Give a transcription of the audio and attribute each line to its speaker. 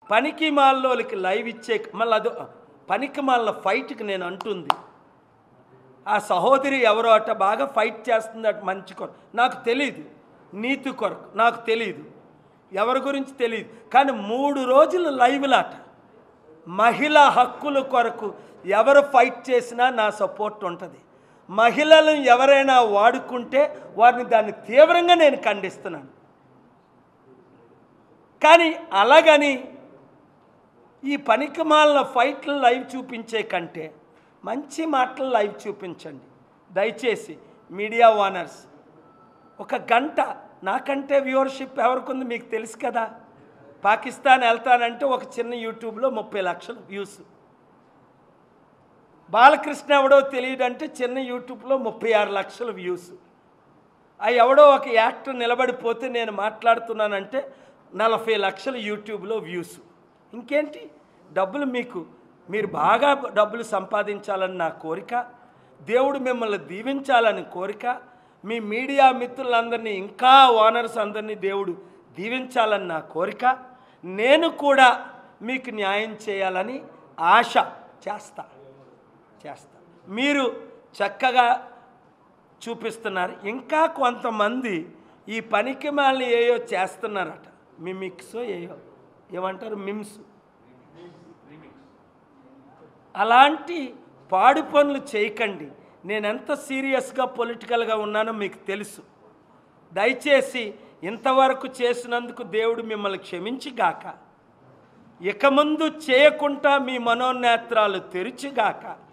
Speaker 1: పనికి మాల్లోకి లైవ్ ఇచ్చే మళ్ళీ అదో పనికి మాల ఫైట్కి నేను అంటుంది ఆ సహోదరి ఎవరో అట బాగా ఫైట్ చేస్తుంది అట మంచి కొరకు నాకు తెలియదు, నీతి కొరకు నాకు తెలియదు, ఎవరి గురించి తెలియదు. కానీ 3 రోజులు లైవ్లాట మహిళా హక్కుల కొరకు ఎవరు ఫైట్ చేసినా నా సపోర్ట్ ఉంటుంది. మహిళలను ఎవరైనా వాడుకుంటే వారిని దాన్ని తీవ్రంగా నేను ఖండిస్తున్నాను. కానీ అలాగని ఈ పనికిమాలిన ఫైట్లు లైవ్ చూపించే కంటే మంచి మాటలు లైవ్ చూపించండి దయచేసి. మీడియా ఓనర్స్ 1 గంట నాకంటే వ్యూవర్షిప్ ఎవరికి ఉంది మీకు తెలుసు కదా. పాకిస్తాన్ వెళ్తానంటే ఒక చిన్న యూట్యూబ్లో 30 లక్షల వ్యూస్. బాలకృష్ణ ఎవడో తెలియదంటే చిన్న యూట్యూబ్లో 36 లక్షల వ్యూస్. ఎవడో ఒక యాక్టర్ నిలబడిపోతే నేను మాట్లాడుతున్నానంటే 40 లక్షల యూట్యూబ్లో వ్యూస్. ఇంకేంటి డబ్బులు మీరు బాగా డబ్బులు సంపాదించాలని నా కోరిక. దేవుడు మిమ్మల్ని దీవించాలని కోరిక. మీ మీడియా మిత్రులందరినీ ఇంకా ఓనర్స్ అందరినీ దేవుడు దీవించాలని నా కోరిక. నేను కూడా మీకు న్యాయం చేయాలని ఆశ చేస్తా. మీరు చక్కగా చూపిస్తున్నారు. ఇంకా కొంతమంది ఈ పనికి మాలిన ఏయో చేస్తున్నారట. మిమిక్సో ఏమంటారు మిమ్స్, అలాంటి పాడు పనులు చేయకండి. నేను ఎంత సీరియస్గా పొలిటికల్గా ఉన్నానో మీకు తెలుసు. దయచేసి ఇంతవరకు చేసినందుకు దేవుడు మిమ్మల్ని క్షమించిగాక, ఇక ముందు చేయకుండా మీ మనోనేత్రాలు తెరిచిగాక.